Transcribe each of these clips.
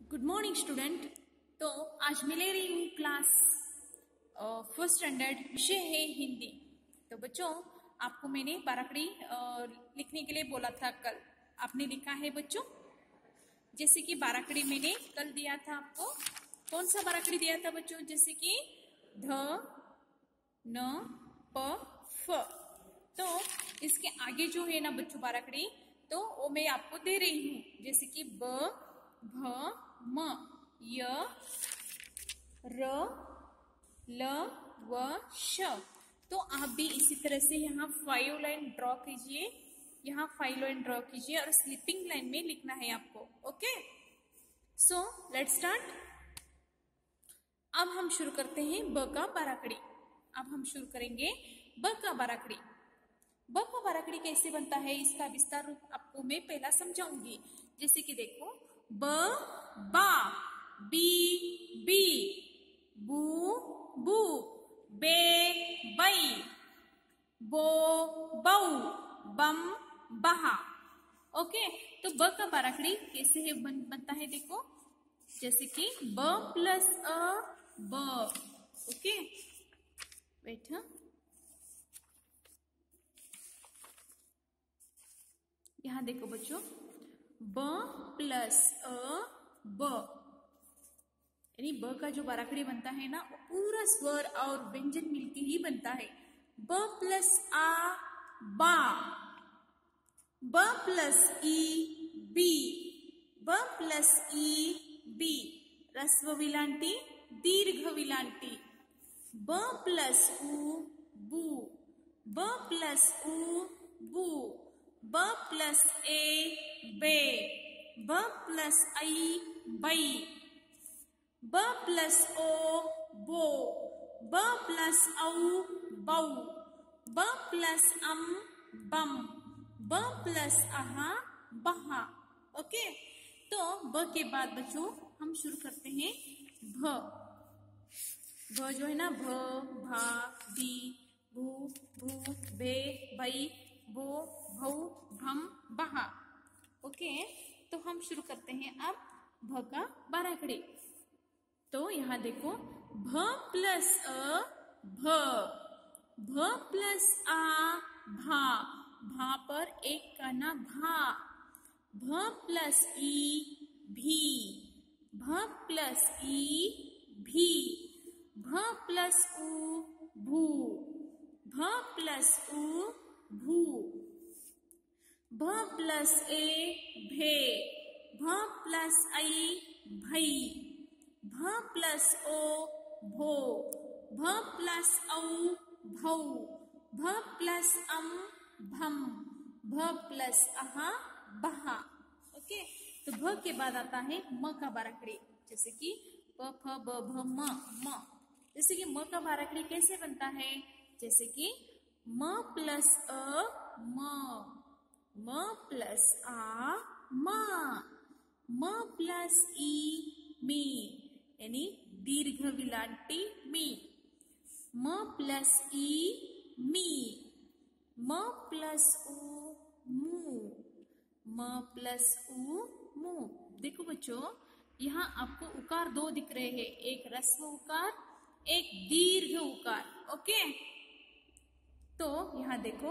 Good morning student. तो आज मैं ले रही हूँ क्लास फर्स्ट स्टैंडर्ड, विषय है हिंदी। तो बच्चों, आपको मैंने बाराकड़ी लिखने के लिए बोला था कल। आपने लिखा है बच्चों? जैसे कि बाराकड़ी मैंने कल दिया था आपको। कौन सा बाराकड़ी दिया था बच्चों? जैसे कि ध न प फ। तो इसके आगे जो है ना बच्चों बाराकड़ी, तो वो मैं आपको दे रही हूँ। जैसे कि ब भ म य र ल व श। तो आप भी इसी तरह से यहाँ 5 लाइन ड्रॉ कीजिए, यहाँ 5 लाइन ड्रॉ कीजिए और स्लीपिंग लाइन में लिखना है आपको। Okay, so let's start. अब हम शुरू करते हैं ब का बाराकड़ी। अब हम शुरू करेंगे ब का बाराकड़ी। ब का बाराकड़ी कैसे बनता है, इसका विस्तार रूप आपको मैं पहला समझाऊंगी। जैसे कि देखो, ब बा, बी बी, बू बू, बे बई, बो बऊ, बम बहा। ओके, तो ब का बाराकड़ी कैसे है बनता है देखो। जैसे कि ब प्लस अ ब। ओके, वेट, यहां देखो बच्चों, ब प्लस अ ब, यानी ब का जो बाराकड़ी बनता है ना, वो पूरा स्वर और व्यंजन मिलके ही बनता है। ब प्लस आ बा, ब प्लस ई बी, ब प्लस ई बी, ह्रस्व विलांटी दीर्घ विलांटी। ब प्लस उ बू, ब प्लस उ बू, ब प्लस ए बे, ब प्लस आई बई, ब प्लस ओ बो, ब प्लस औ बौ, ब प्लस अम बम, ब प्लस अहा बहा। ओके, तो ब के बाद बच्चों हम शुरू करते हैं भ। भ जो है ना, भ भा भी, भू भू, भे भई, बो भौ, भम बहा। ओके, तो हम शुरू करते हैं अब भ का बाराकड़ी। तो यहाँ देखो, भ प्लस अ भ, भ प्लस आ भा, भा पर एक का ना भा, भ प्लस ई भी, भ प्लस ई भी, भ प्लस उ भू, भ प्लस उ भू, भ प्लस ए भे, भ प्लस आई भई, भ प्लस ओ भो, भ प्लस औ भौ, भ प्लस अम भम, भ प्लस अहा बहा। ओके, तो भ के बाद आता है म का बाराकड़ी। जैसे कि प फ ब भ म म। जैसे कि म का बाराकड़ी कैसे बनता है? जैसे कि म प्लस अ म, म प्लस आ म, म प्लस ई मी, यानी दीर्घ विलांटी मी, म प्लस ई मी, म प्लस उ मु, म प्लस उ मु। देखो बच्चों, यहाँ आपको उकार दो दिख रहे हैं, एक ह्रस्व उकार, एक दीर्घ उकार। ओके, तो यहाँ देखो,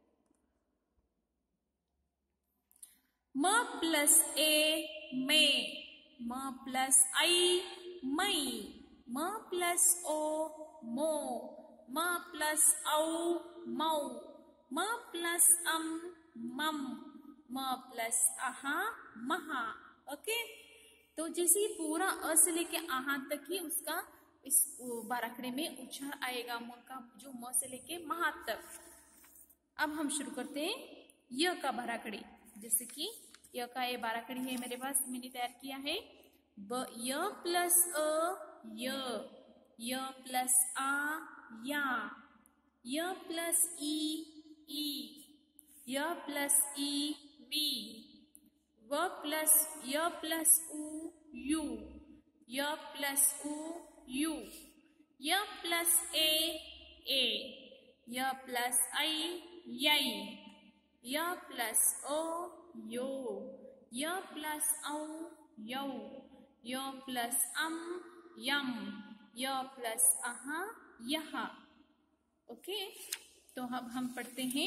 म प्लस ए में, म प्लस आई मई, म प्लस ओ मो, म प्लस औ मौ, म प्लस अम मम, म प्लस अहा महा। ओके, तो जैसे ही पूरा अ से लेके आहा तक ही उसका इस बाराकड़ी में उच्चार आएगा, म का जो म से लेके महा तक। अब हम शुरू करते हैं य का बाराकड़ी। जैसे कि य का ये बाराकड़ी है मेरे पास, मैंने तैयार किया है। ब य प्लस अ य, य प्लस आ या, य प्लस ई ई, य प्लस ई बी, व प्लस य प्लस उ यू, य प्लस उ यू, य प्लस ए, य प्लस आई यई, य प्लस ओ यो, य प्लस औ यौ, य प्लस यम, य प्लस यहाँ। ओके, तो अब हम पढ़ते हैं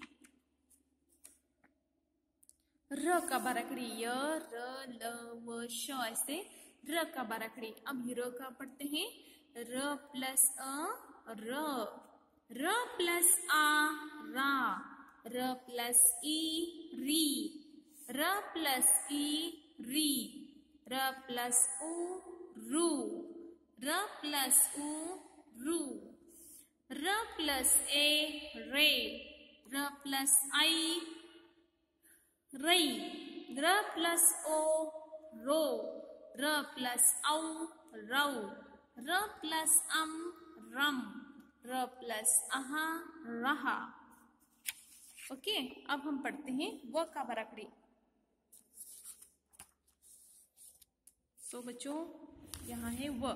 र का बाराखड़ी, य र ल व श, ऐसे र का बाराखड़ी। अब र का पढ़ते हैं, र प्लस र, र प्लस रा, र प्लस ई री, र प्लस ई री, र प्लस उ रू, र प्लस उ रू, र प्लस ए रे, र प्लस आई रई, र प्लस ओ रो, र प्लस औ रौ, र प्लस रम, र प्लस रहा। ओके, अब हम पढ़ते हैं व का बाराखड़ी। सो बच्चों, यहाँ है व।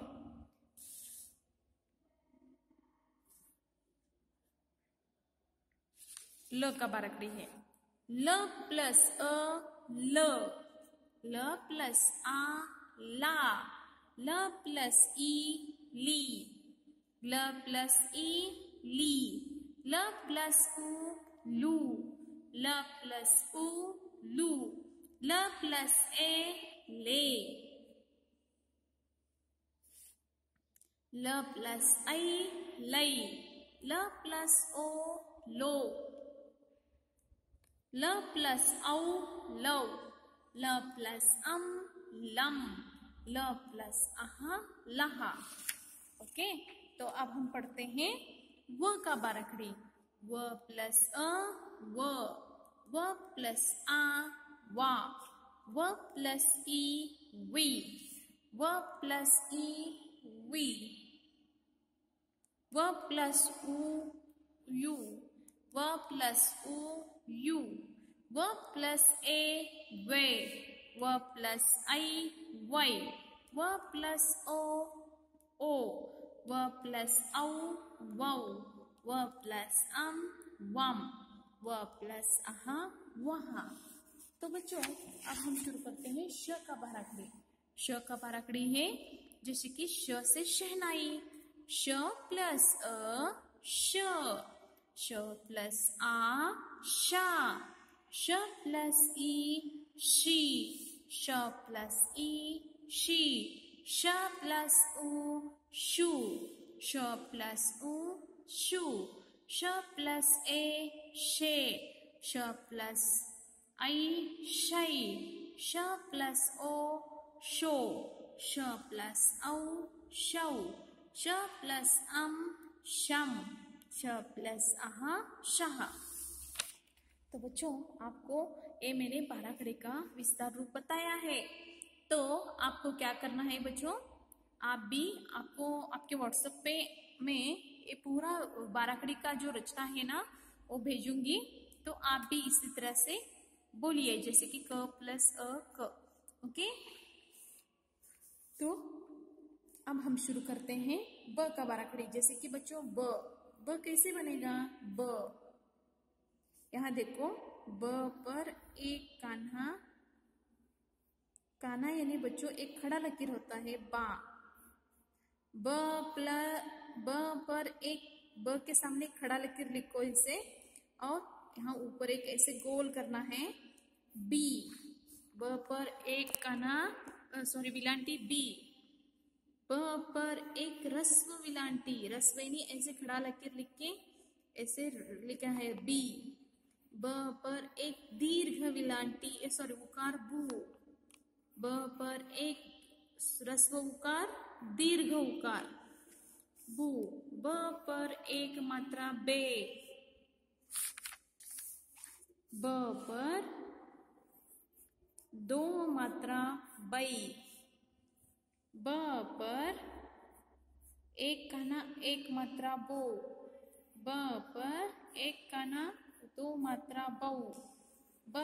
ल का बाराखड़ी है, ल प्लस ल, ल प्लस ला, ल प्लस ई ली, ल प्लस ई ली, ल प्लस उ लू, ल प्लस उ लू, ल प्लस ए ले, ल प्लस आई लई, ल प्लस ओ लो, ल प्लस औ लौ, ल प्लस लम, ल प्लस लहा। ओके, तो अब हम पढ़ते हैं व का बाराखड़ी। व प्लस व प्लस वा, व प्लस ई वी, व प्लस ई वी, व प्लस उ यू, व प्लस उ यू, व प्लस ए वे, व प्लस आई वै, व प्लस ओ, व प्लस औ वौ, व प्लस वम, व प्लस वहा। तो बच्चों, अब हम शुरू करते हैं श का बाराखड़ी। श का बाराखड़ी है जैसे कि श से शहनाई, श प्लस श, श प्लस शा, श प्लस ई शी, श प्लस ई शी, श प्लस उ शू, श प्लस उ शू, श प्लस ए शे, श प्लस आई शै, श प्लस ओ शो, श प्लस औ शौ, श प्लस शम, श प्लस शह। तो बच्चों, आपको ये मैंने बाराखड़ी का विस्तार रूप बताया है। तो आपको क्या करना है बच्चों, आप भी आपको आपके व्हाट्सएप पे में ये पूरा बाराखड़ी का जो रचना है ना वो भेजूंगी, तो आप भी इसी तरह से बोलिए, जैसे कि क प्लस क। ओके, तो अब हम शुरू करते हैं ब का बाराखड़ी। जैसे कि बच्चों ब कैसे बनेगा, ब, यहाँ देखो, ब पर एक कान्हा, कान्हा यानी बच्चों एक खड़ा लकीर होता है बा, ब पर एक, ब के सामने खड़ा लकीर लिखो इसे, और यहाँ ऊपर एक ऐसे गोल करना है बी, ब पर एक कान्हा विलांटी बी, ब पर एक रस्व विलांटी, रस्व यानी ऐसे खड़ा लकीर लिख के ऐसे लिखा है बी, ब पर एक दीर्घ विलांटी उकार बू, ब पर एक रस्व उकार दीर्घ उकार बू, ब पर एक मात्रा बे, ब पर दो मात्रा बई, ब पर एक काना एक मात्रा बो, ब पर एक काना दो मात्रा बऊ, ब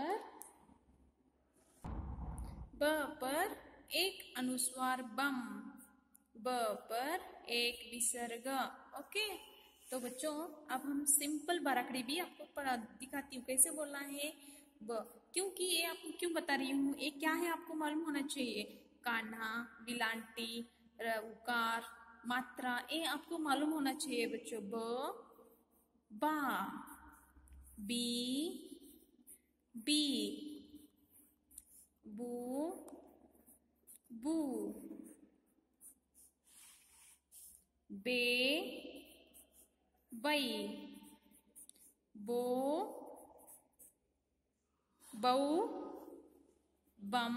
पर एक अनुस्वार बम, ब पर एक विसर्ग। ओके, तो बच्चों अब हम सिंपल बाराखड़ी भी आपको पढ़ा दिखाती हूँ कैसे बोलना है ब, क्योंकि ये आपको क्यों बता रही हूँ, ये क्या है आपको मालूम होना चाहिए। कान्हा, विलांटी, उकार, मात्रा, ये आपको मालूम होना चाहिए बच्चों। ब, बा, बी, बी, बू, बू, बे, बई, बो, बऊ, बम,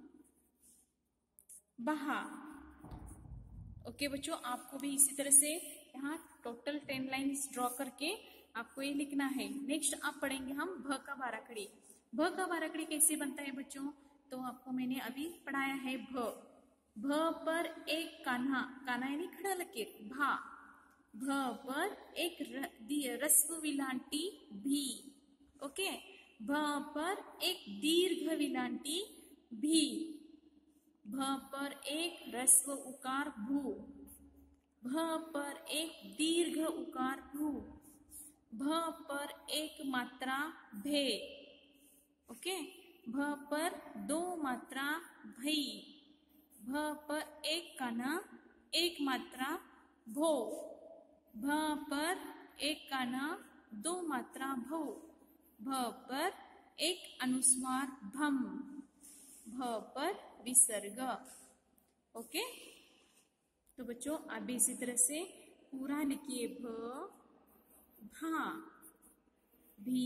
बहा। ओके बच्चों, आपको भी इसी तरह से यहाँ टोटल 10 लाइन्स ड्रॉ करके आपको ये लिखना है। नेक्स्ट आप पढ़ेंगे हम भ का बाराखड़ी। भ का बाराखड़ी कैसे बनता है बच्चों, तो आपको मैंने अभी पढ़ाया है। भ, भ पर एक कान्हा, कान्हा यानी खड़ा लकीर, भा। भ पर एक रस्व विलांटी, भी। ओके, भ पर एक दीर्घ विलांटी, भी। भ पर एक ह्रस्व उकार, भू। भ पर एक दीर्घ उकार, भू। भ पर एक मात्रा, भे। ओके, भ पर दो मात्रा, भई। भ पर एक कान्हा, एक मात्रा, भो। भ पर एक कान्हा, दो मात्रा, भो। भ पर एक अनुस्वार, भम। भ पर विसर्ग। ओके, तो बच्चों आप भी इसी तरह से पूरा लिखिए। भ, भा, भी,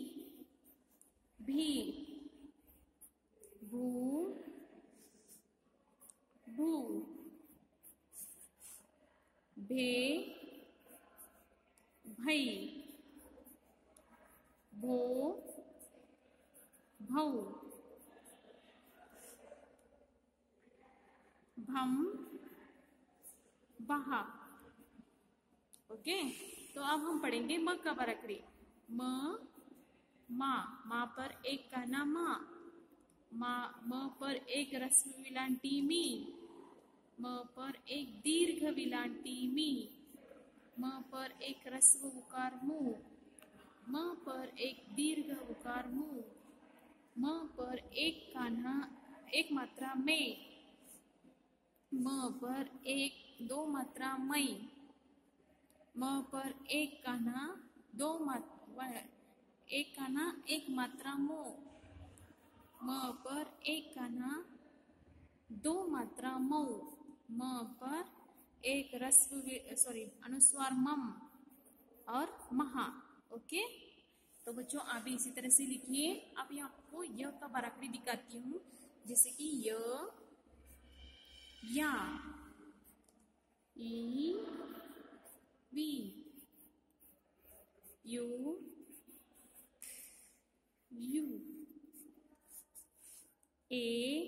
भी, भू, भू, भे, भई, भो, भऊ, भम, बहा। ओके, तो अब हम पढ़ेंगे म का बाराखड़ी। म, मा, मा पर एक कान्हा, मा। म पर एक ह्रस्व विलांटी, मी। म पर एक दीर्घ विलांटी, मी। म पर एक ह्रस्व उकार, मु। म पर एक दीर्घ उकार, मु। म पर एक कान्हा, एक मात्रा, में। म पर एक दो मात्रा, मई। म पर एक कान्हा, दो मात्रा, एक कान्हा, एक मात्रा, मो। म पर एक कान्हा, दो मात्रा, मऊ। म पर एक अनुस्वार, मम और महा। ओके, तो बच्चों आप भी इसी तरह से लिखिए। अब यहाँ आपको य का बाराखड़ी दिखाती हूँ, जैसे कि य, या, ई, वी, यू, यू, ए,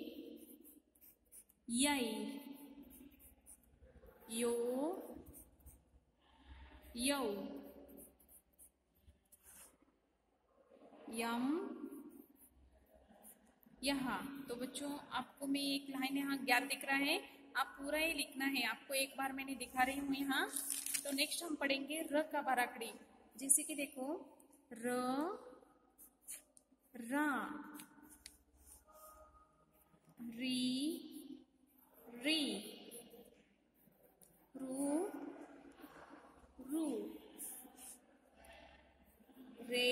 यै, यो, यौ, यम, यहाँ। तो बच्चों आपको मैं एक लाइन यहाँ गैप दिख रहा है, आप पूरा ही लिखना है। आपको एक बार मैंने दिखा रही हूँ यहाँ। तो नेक्स्ट हम पढ़ेंगे र का बाराखड़ी। जैसे कि देखो, र, रा, री, री, रू, रू, रे,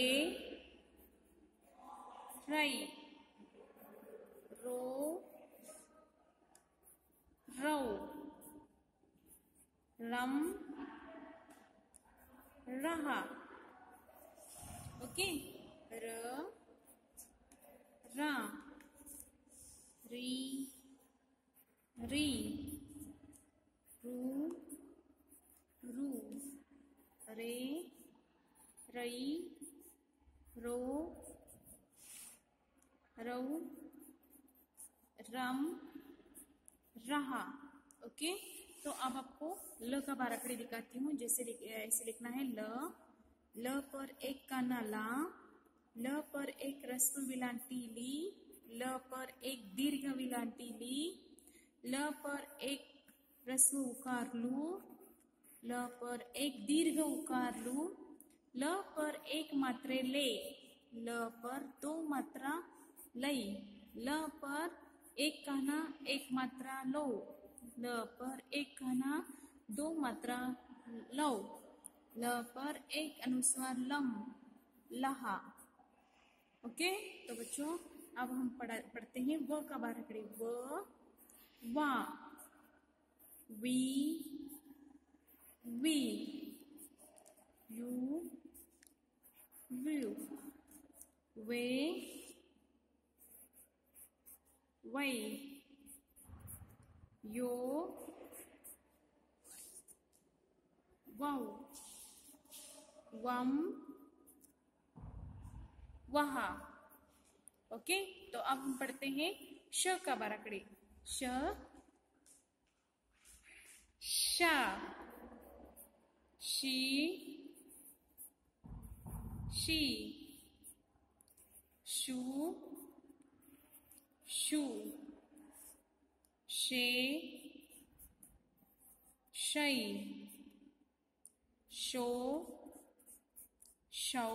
रई, रो, रौ, रम, रहा। ओके, र, रा, री, री, रू, रू, रे, रई, रो, रऊ, रम, रहा। ओके, तो अब आपको ल का बाराखड़ी दिखाती हूँ। जैसे ऐसे लिखना है। ल पर एक कान्हा, ला। ल पर एक ह्रस्व विलांटी, ली। ल पर एक दीर्घ विलांटी, ली। ल पर एक ह्रस्व उकार, लू। ल पर एक दीर्घ उकार, लू। ल पर एक मात्रे, ले। ल पर दो मात्रा, लई। ल पर एक कहना एक मात्रा लो, ल पर एक कहना दो मात्रा लो, ल पर एक अनुस्वार लम, लहा। ओके, तो बच्चों अब हम पढ़ते हैं व का बारहकड़ी। व, वा, वी, वी, यू, व्यू, वे, वै, यो, वौ, वम, वहा। ओके, तो अब हम पढ़ते हैं श का बारहकड़ी। श, शा, शी, शी, शू, शू, शे, शई, शो, शौ,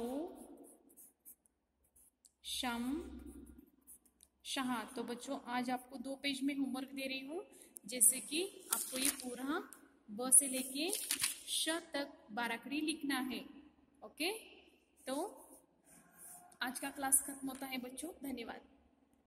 शम, शहा। तो बच्चों आज आपको 2 पेज में होमवर्क दे रही हूँ, जैसे कि आपको ये पूरा ब से लेके श तक बारहकड़ी लिखना है। ओके, तो आज का क्लास खत्म होता है बच्चों, धन्यवाद।